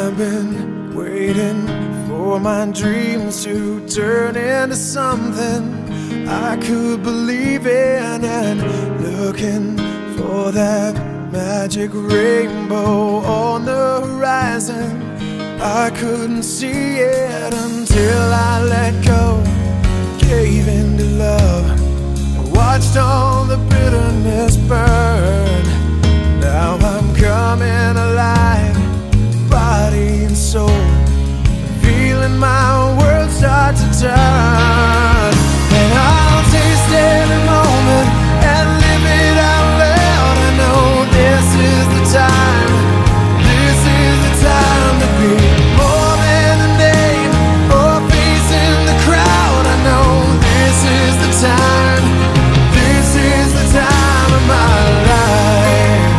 I've been waiting for my dreams to turn into something I could believe in, and looking for that magic rainbow on the horizon. I couldn't see it until I let go, gave in to love, and watched all the bitterness burn. Now I'm coming alive, body and soul, feeling my world start to turn. And I'll taste every moment and live it out loud. I know this is the time, this is the time to be more than a name or face in the crowd. I know this is the time, this is the time of my life,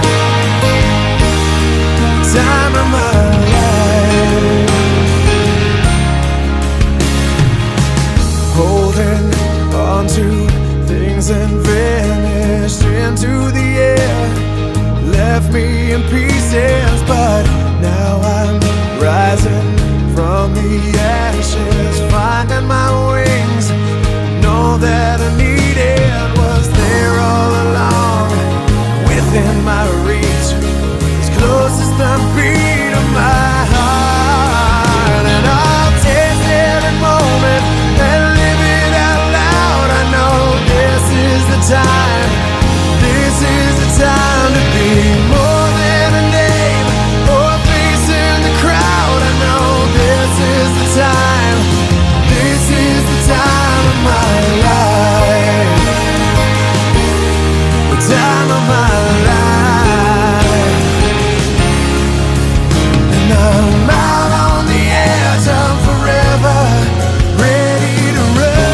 time of my life. Holding on to things and vanished into the air, left me in pieces, but now I'm rising from the ashes, finding my wings. Know that I needed was there all along, within my reach, as close as the beat of my heart. And I'll taste every moment and live it out loud. I know this is the time, this is the time to be more than a name or a face in the crowd. I know this is the time, this is the time of my life, the time of my life. And I'm out on the edge of forever, ready to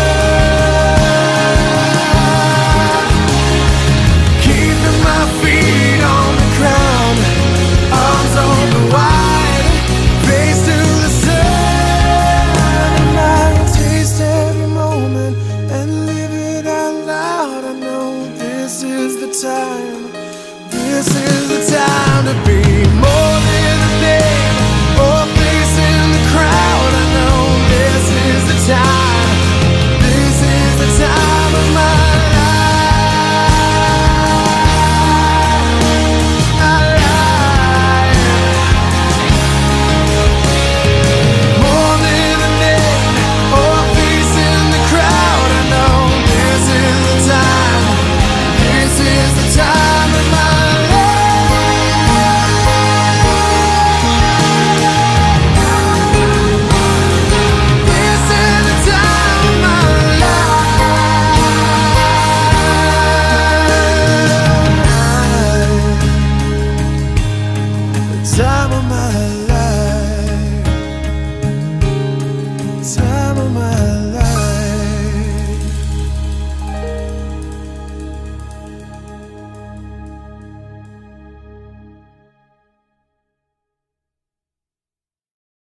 run, keeping my feet on the ground, arms open wide, face to the sun. And I'll taste every moment and live it out loud. I know this is the time, this is the time to be more than a name or a face in the crowd. I know this is the time, this is the time of my time of my life.